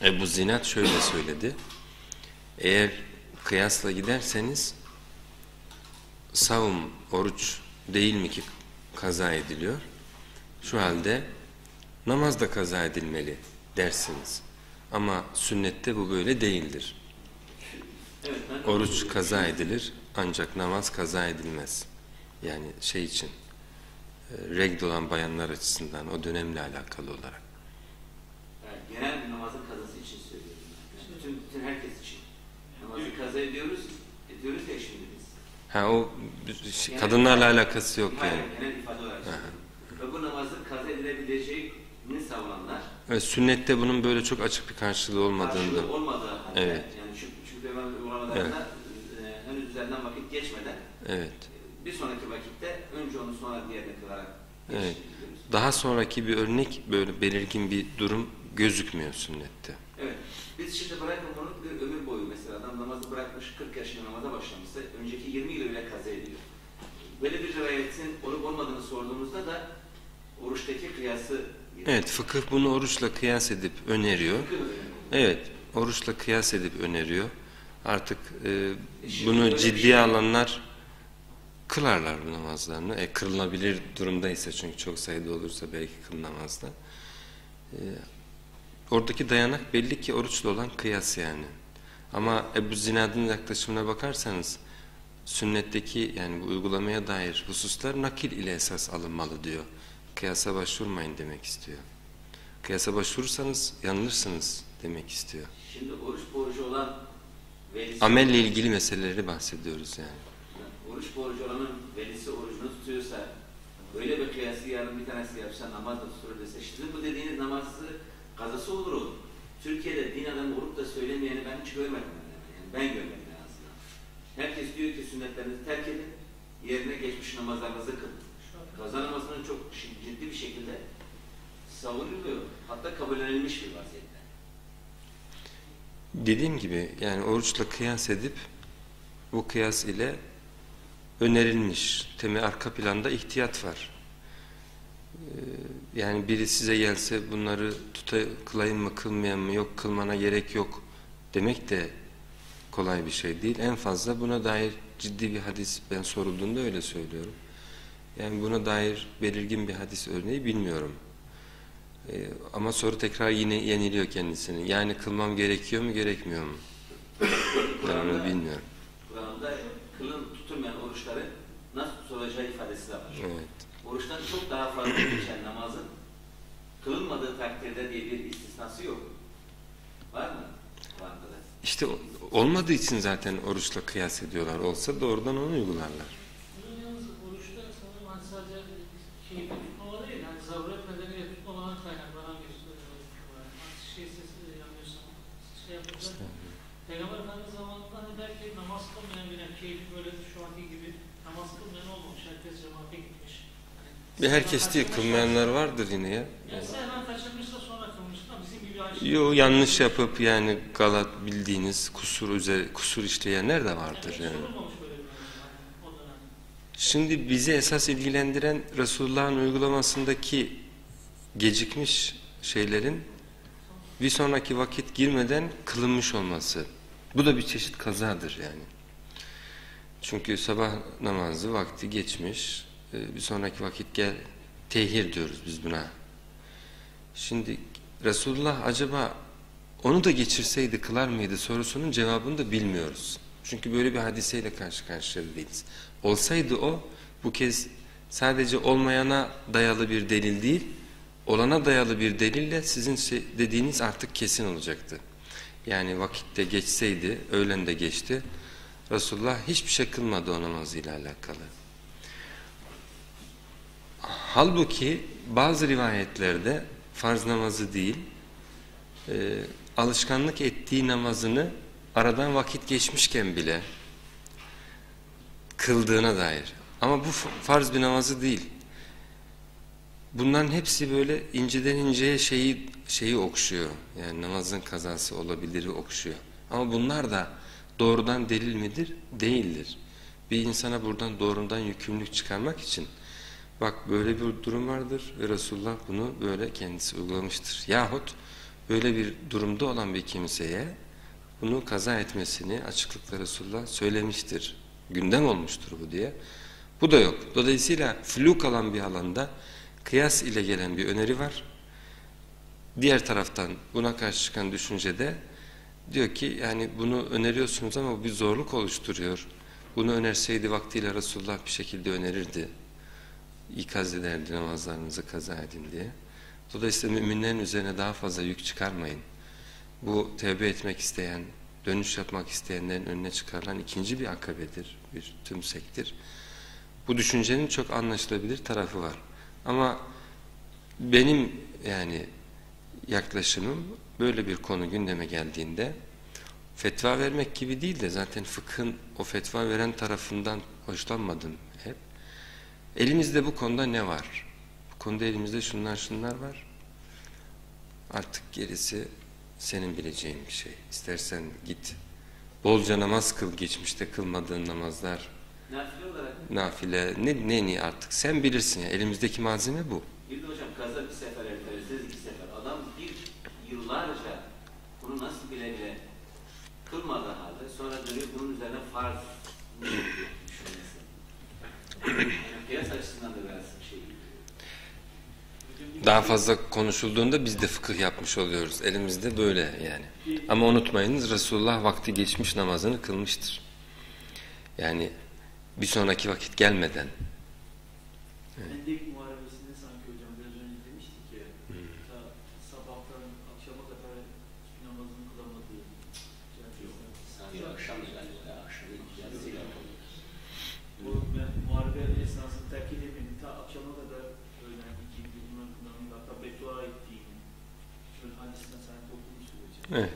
Ebu Zinad şöyle söyledi. Eğer kıyasla giderseniz savun, oruç değil mi ki kaza ediliyor? Şu halde namaz da kaza edilmeli dersiniz. Ama sünnette bu böyle değildir. Oruç kaza edilir ancak namaz kaza edilmez. Yani şey için, regl olan bayanlar açısından o dönemle alakalı olarak. Yani genel bir namazın kazası için söylüyorum. Yani bütün herkes için. Namazı kaza ediyoruz ya şimdi biz. Ha o kadınlarla alakası yok hayır, yani. Genel ifade olarak söylüyorum. Ve bu namazın kaza edilebileceğini savunanlar. Evet, sünnette bunun böyle çok açık bir karşılığı olmadığını. Karşılığı olmadığı halde. Evet. Yani çünkü Peygamber uğramalarında henüz üzerinden vakit geçmeden. Evet. Bir sonraki vakitte önce onu sonra diğerini kılarak evet. Daha sonraki bir örnek böyle belirgin bir durum gözükmüyor sünnette. Evet. Biz şimdi bırakın bunu bir ömür boyu mesela adam namazı bırakmış 40 yaşında namaza başlamışsa önceki 20 yılı bile kaza ediyor. Böyle bir rivayetin olup olmadığını sorduğumuzda da oruçtaki kıyası. Evet, fıkıh bunu oruçla kıyas edip öneriyor. Evet, oruçla kıyas edip öneriyor. Artık bunu ciddiye alanlar kılarlar bu namazlarını. Kırılabilir durumdaysa çünkü çok sayıda olursa belki kılınamaz da. Oradaki dayanak belli ki oruçlu olan kıyas yani. Ama Ebu Zinad'ın yaklaşımına bakarsanız sünnetteki yani bu uygulamaya dair hususlar nakil ile esas alınmalı diyor. Kıyasa başvurmayın demek istiyor. Kıyasa başvurursanız yanılırsınız demek istiyor. Şimdi oruç borcu olan velisi... Amelle ilgili meseleleri bahsediyoruz yani. Oruç borcu olanın velisi orucunu tutuyorsa böyle bir kıyası yarın bir tanesi yapsa namaz da tutulur dese sizin bu dediğiniz namazı kazası olur o. Türkiye'de din adamı olup da söylemeyeni ben hiç görmedim. Yani ben görmedim en azından. Herkes diyor ki sünnetlerinizi terk edin, yerine geçmiş namazlarınızı kılın. Kaza namazının çok ciddi bir şekilde savunuluyor. Hatta kabullenilmiş bir vaziyette. Dediğim gibi yani oruçla kıyas edip bu kıyas ile önerilmiş. Arka planda ihtiyat var. Yani biri size gelse bunları kılayım mı kılmayayım mı yok kılmana gerek yok demek de kolay bir şey değil. En fazla buna dair ciddi bir hadis ben sorulduğunda öyle söylüyorum. Yani buna dair belirgin bir hadis örneği bilmiyorum. Ama soru tekrar yine yeniliyor kendisini. Yani kılmam gerekiyor mu gerekmiyor mu? Ben onu bilmiyorum. Kur'an'da kılın tutulmayan oruçların nasıl tutulacağı ifadesi de var. Evet. Oruçtan çok daha fazla geçen namazın kılınmadığı takdirde diye bir istisnası yok. Var mı? Kur'an'da da. İşte olmadığı için zaten oruçla kıyas ediyorlar. Olsa doğrudan onu uygularlar. Bunun yalnız oruçta sanırım hani sadece keyifli tutmama değil, hani zaruret nedeniyle tutmamadan kaynaklanan bir yanıyorsam yapacak. Peygamber Efendimiz zamanında hani belki namaz kılmayan bile keyfi böyle şu anki gibi namaz kılmayan olmamış. Herkes cemaate gitmiş. Bir herkes değil, kılmayanlar vardır yine ya. Yani hemen kaçırmışsa sonra kılmışlar. Bizim gibi aynı şey. Yo, yanlış yapıp yani galat bildiğiniz kusur işleyenler de vardır yani. Şimdi bizi esas ilgilendiren Resulullah'ın uygulamasındaki gecikmiş şeylerin bir sonraki vakit girmeden kılınmış olması. Bu da bir çeşit kazadır yani. Çünkü sabah namazı vakti geçmiş, bir sonraki vakit tehir diyoruz biz buna. Şimdi Resulullah acaba onu da geçirseydi kılar mıydı sorusunun cevabını da bilmiyoruz. Çünkü böyle bir hadiseyle karşı karşıya değiliz. Olsaydı o bu kez sadece olmayana dayalı bir delil değil, olana dayalı bir delille sizin dediğiniz artık kesin olacaktı. Yani vakitte geçseydi, öğlen de geçti, Resulullah hiçbir şey kılmadı o namazıyla alakalı. Halbuki bazı rivayetlerde farz namazı değil, alışkanlık ettiği namazını aradan vakit geçmişken bile kıldığına dair. Ama bu farz bir namazı değil. Bunların hepsi böyle inceden inceye şeyi okşuyor. Yani namazın kazası olabiliri okşuyor. Ama bunlar da doğrudan delil midir? Değildir. Bir insana buradan doğrudan yükümlülük çıkarmak için bak böyle bir durum vardır ve Resulullah bunu böyle kendisi uygulamıştır. Yahut öyle bir durumda olan bir kimseye bunu kaza etmesini açıklıkla Resulullah söylemiştir. Gündem olmuştur bu diye. Bu da yok. Dolayısıyla flu kalan bir alanda kıyas ile gelen bir öneri var. Diğer taraftan buna karşı çıkan düşüncede diyor ki yani bunu öneriyorsunuz ama bu bir zorluk oluşturuyor. Bunu önerseydi vaktiyle Resulullah bir şekilde önerirdi. İkaz ederdi, namazlarınızı kaza edin diye. Dolayısıyla müminlerin üzerine daha fazla yük çıkarmayın. Bu tevbe etmek isteyen, dönüş yapmak isteyenlerin önüne çıkarılan ikinci bir akabedir, bir tümsektir. Bu düşüncenin çok anlaşılabilir tarafı var. Ama benim yani yaklaşımım böyle bir konu gündeme geldiğinde fetva vermek gibi değil de zaten fıkhın o fetva veren tarafından hoşlanmadım hep. Elimizde bu konuda ne var? Bu konuda elimizde şunlar var. Artık gerisi senin bileceğin bir şey. İstersen git bolca namaz kıl, geçmişte kılmadığın namazlar. Nafile olarak. Nafile, ne artık sen bilirsin ya. Elimizdeki malzeme bu. Bir de hocam kaza bir sefer ertelesiniz, 2 sefer. Adam yıllarca bunu nasıl bile kılmadığı halde sonra dönüp bunun üzerine farz düşünmesi. Yani kıyas açısından da biraz şey. Daha fazla konuşulduğunda biz de fıkıh yapmış oluyoruz. Elimizde böyle yani. Ama unutmayınız Resulullah vakti geçmiş namazını kılmıştır. Yani bir sonraki vakit gelmeden. Hendek muharebesinde sanki hocam biraz önce demiştik ya, sabahtan akşama kadar hiçbir namazını kılamadığı. Sadece akşam yani akşamı ikiyasıyla. Bu muharebe esnasında terk edemedi. Ta akşama kadar öyle ikindi buna kılanın hatta beddua ettiğini. Şöyle hadisine sanki okumuştu hocam. Evet.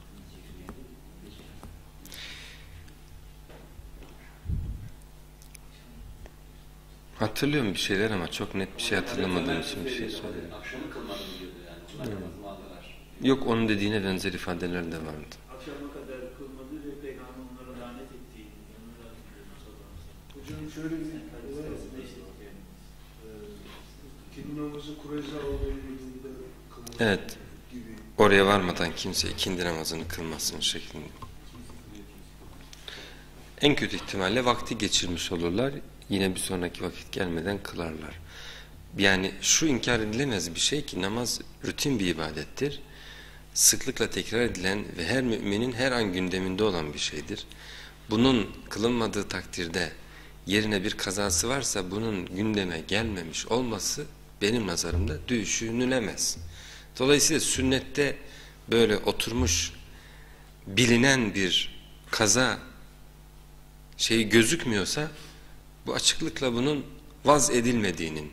Hatırlıyorum bir şeyler ama çok net bir şey hatırlamadığım için bir şey söyleyeyim. Akşamı kılmadım diyordu yani. Bunlar namazımı aldılar. Yok onun dediğine benzer ifadeler de vardı. Akşama kadar kılmadı ve peygamber onlara lanet ettiğini yanına sallallahu. Hocam şöyle bir olay var. İkindi namazı Kureyza olayında kılması Evet. gibi. Oraya varmadan kimse ikindi namazını kılmasın şeklinde. En kötü ihtimalle vakti geçirmiş olurlar. Yine bir sonraki vakit gelmeden kılarlar. Yani şu inkar edilemez bir şey ki namaz rutin bir ibadettir. Sıklıkla tekrar edilen ve her müminin her an gündeminde olan bir şeydir. Bunun kılınmadığı takdirde yerine bir kazası varsa bunun gündeme gelmemiş olması benim nazarımda düşünülemez. Dolayısıyla sünnette böyle oturmuş bilinen bir kaza şeyi gözükmüyorsa bu açıklıkla bunun vaz edilmediğinin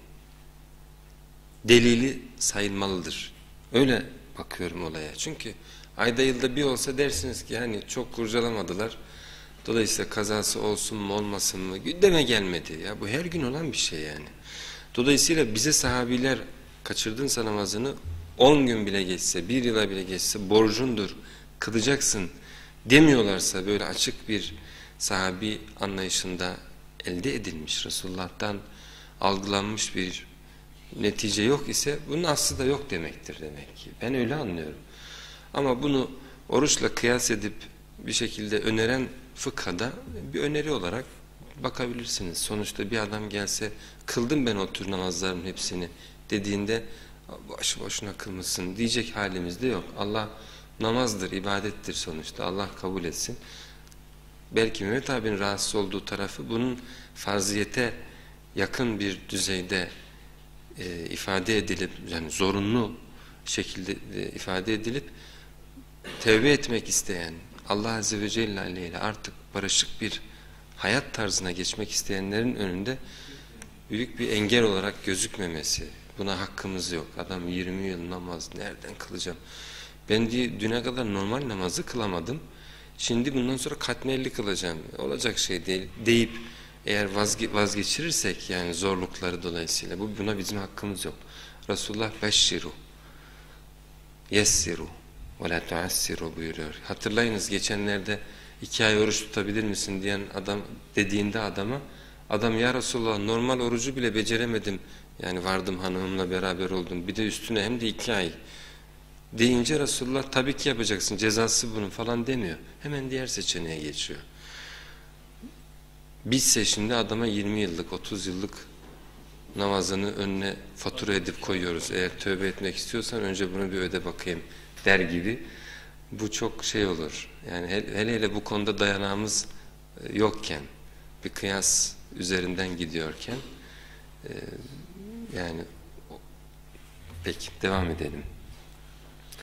delili sayılmalıdır. Öyle bakıyorum olaya. Çünkü ayda yılda bir olsa dersiniz ki hani çok kurcalamadılar. Dolayısıyla kazası olsun mu olmasın mı gündeme gelmedi. Ya bu her gün olan bir şey yani. Dolayısıyla bize sahabiler kaçırdınsa namazını 10 gün bile geçse, 1 yıla bile geçse borcundur, kılacaksın demiyorlarsa böyle açık bir sahabi anlayışında elde edilmiş, Resulullah'tan algılanmış bir netice yok ise bunun aslı da yok demektir demek ki. Ben öyle anlıyorum. Ama bunu oruçla kıyas edip bir şekilde öneren fıkhada bir öneri olarak bakabilirsiniz. Sonuçta bir adam gelse kıldım ben o tür namazların hepsini dediğinde boşu boşuna kılmışsın diyecek halimiz de yok. Allah namazdır, ibadettir sonuçta. Allah kabul etsin. Belki Mehmet abinin rahatsız olduğu tarafı bunun farziyete yakın bir düzeyde ifade edilip yani zorunlu şekilde ifade edilip tevbe etmek isteyen Allah Azze ve Celle ile artık barışık bir hayat tarzına geçmek isteyenlerin önünde büyük bir engel olarak gözükmemesi. Buna hakkımız yok. Adam 20 yıl namaz nereden kılacağım? Ben düne kadar normal namazı kılamadım. Şimdi bundan sonra katmerli kılacağım. Olacak şey değil deyip eğer vazgeçirirsek yani zorlukları dolayısıyla buna bizim hakkımız yok. Resulullah beşşiru yessiru ve la tuassiru buyuruyor. Hatırlayınız geçenlerde 2 ay oruç tutabilir misin diyen adam dediğinde adam ya Resulullah normal orucu bile beceremedim. Yani vardım hanımımla beraber oldum. Bir de üstüne hem de 2 ay deyince Resulullah tabii ki yapacaksın, cezası bunun falan demiyor. Hemen diğer seçeneğe geçiyor. Bizse şimdi adama 20 yıllık, 30 yıllık namazını önüne fatura edip koyuyoruz. Eğer tövbe etmek istiyorsan önce bunu bir öde bakayım der gibi. Bu çok şey olur. Yani hele hele bu konuda dayanağımız yokken, bir kıyas üzerinden gidiyorken yani peki devam edelim.